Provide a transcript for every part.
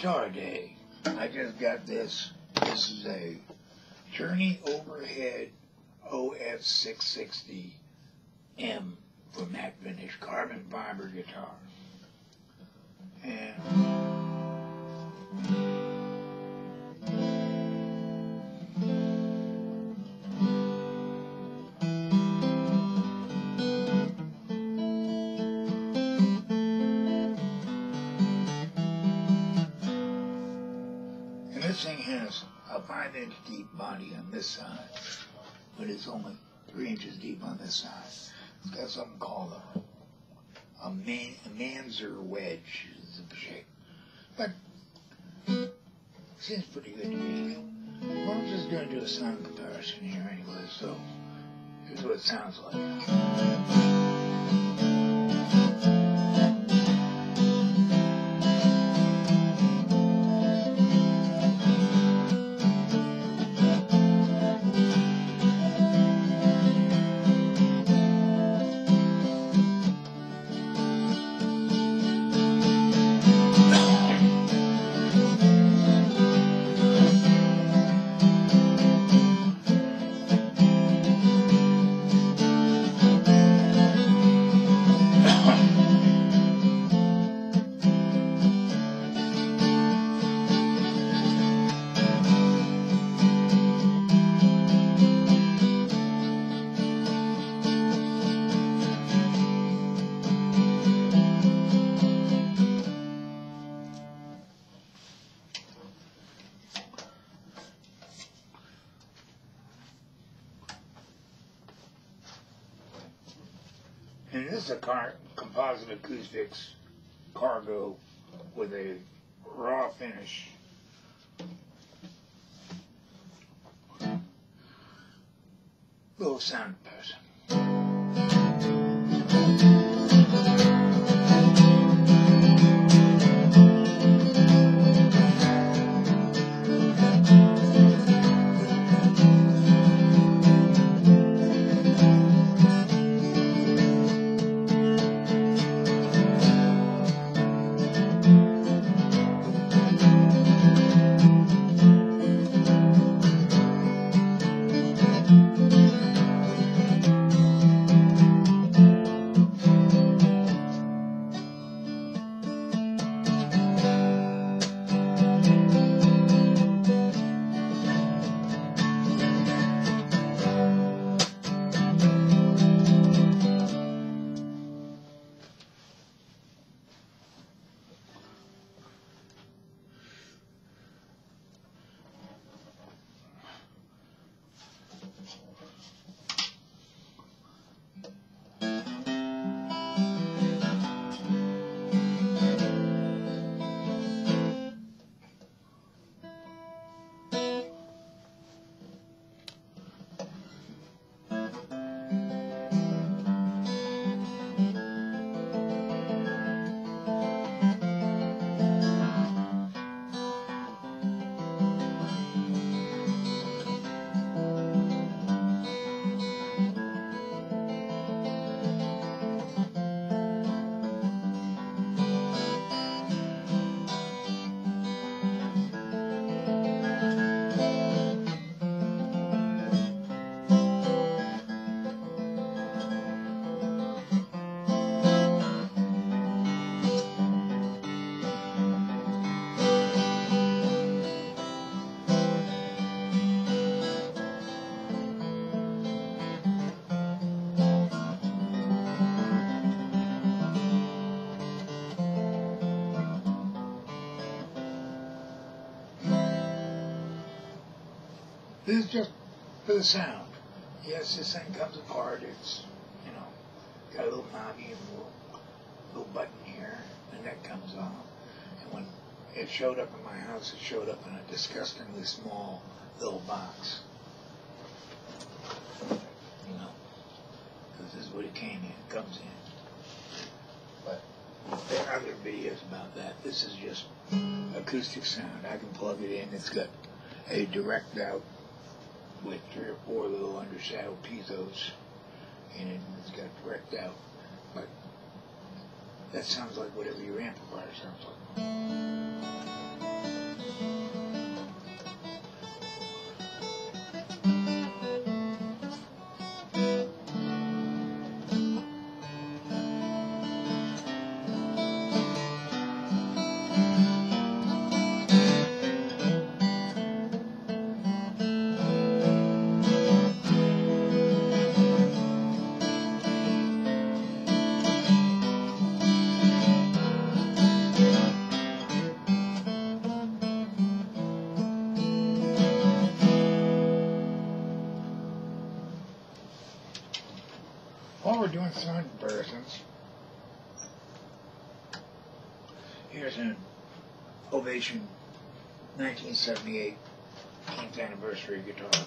Guitar Day. I just got this. This is a Journey Overhead OF660M from Matte Finish carbon fiber guitar. And this thing has a 5-inch deep body on this side, but it's only 3 inches deep on this side. It's got something called a Manzer wedge is the shape, but seems pretty good to me. Well, I'm just going to do a sound comparison here anyway, so here's what it sounds like. And this is a Composite Acoustic Cargo with a raw finish. Little sound person. This is just for the sound. Yes, this thing comes apart. It's, you know, got a little knobby and a little button here, and that comes off. And when it showed up in my house, it showed up in a disgustingly small little box. You know, because this is what it came in. It comes in. But there are other videos about that. This is just acoustic sound. I can plug it in. It's got a direct out with 3 or 4 little undersaddle piezos in it, and it's got direct out. But that sounds like whatever your amplifier sounds like. While we're doing sound comparisons, here's an Ovation 1978 10th anniversary guitar.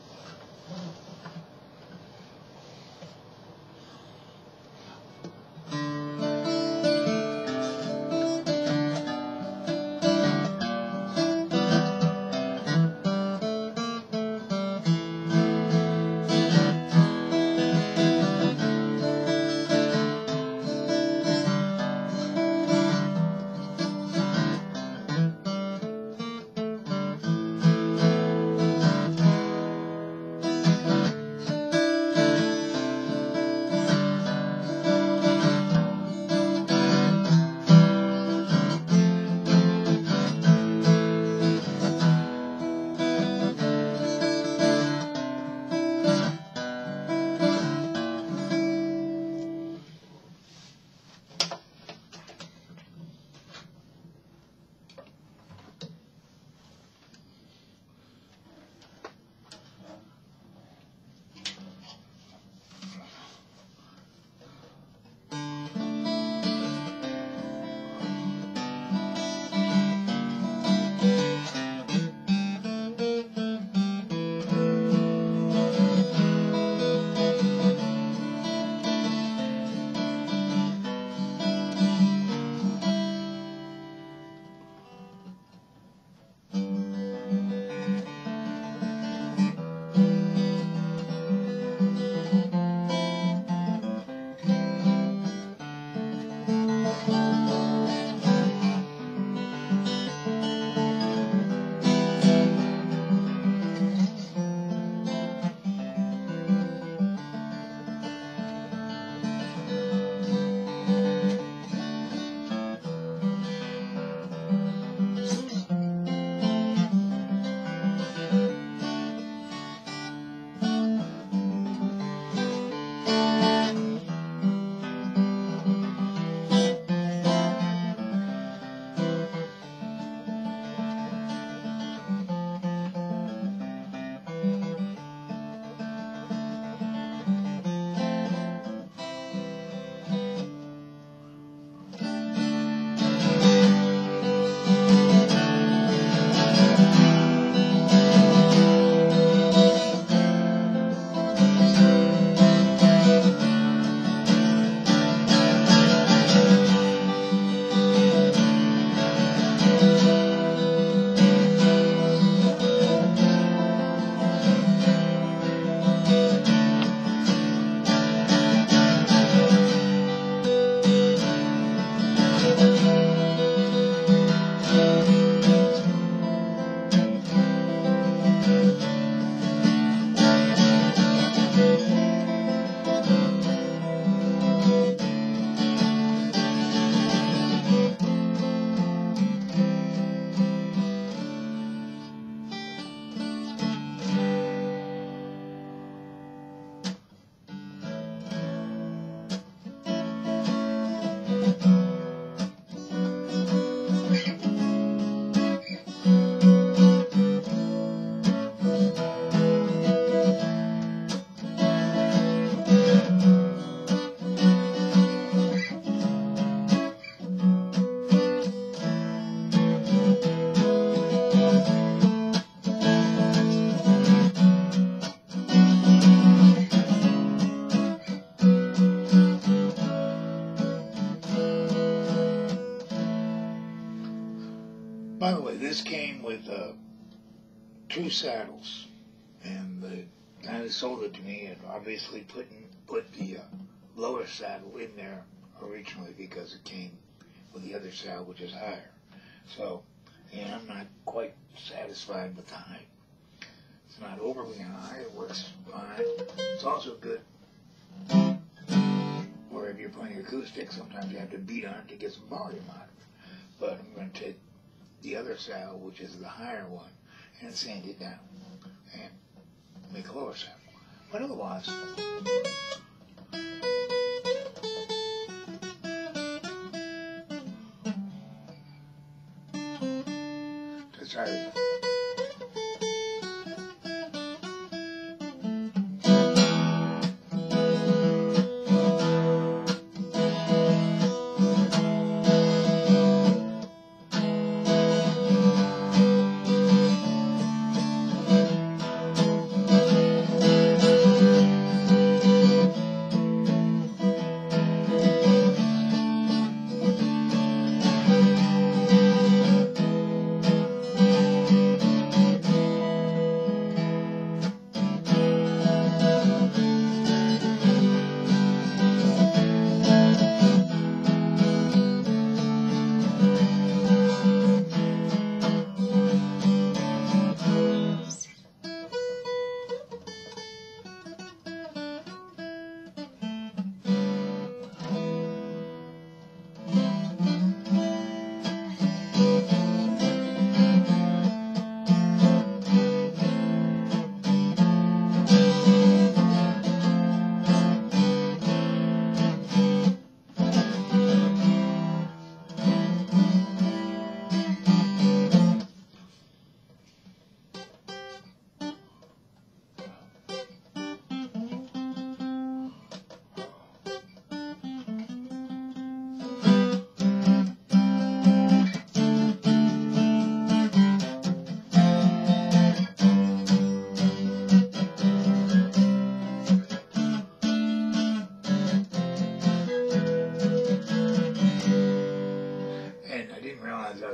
By the way, this came with 2 saddles, and the guy that sold it to me had obviously put the lower saddle in there originally because it came with the other saddle, which is higher. So, and I'm not quite satisfied with the height. It's not overly high, it works fine. It's also good where if you're playing acoustic, sometimes you have to beat on it to get some volume out of it. But I'm going to take the other saddle, which is the higher one, and sand it down and make a lower saddle. But otherwise, decided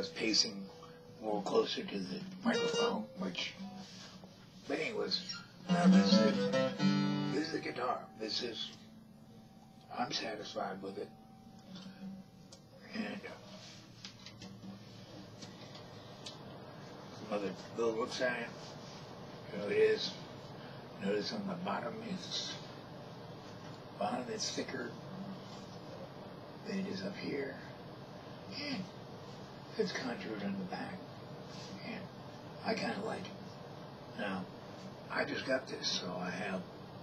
was pacing more closer to the microphone, which, but anyways, this is the guitar. I'm satisfied with it. And some other little looks at it. It is. Notice on the bottom it's thicker than it is up here. And it's contoured on the back. And I kind of like it. Now, I just got this, so I have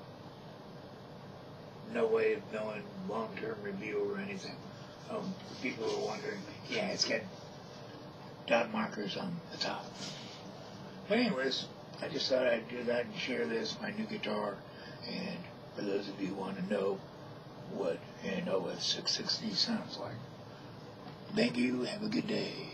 no way of knowing long-term review or anything. People are wondering, yeah, it's got dot markers on the top. But anyways, I just thought I'd do that and share this, my new guitar, and for those of you who want to know what an OF660 sounds like. Thank you, have a good day.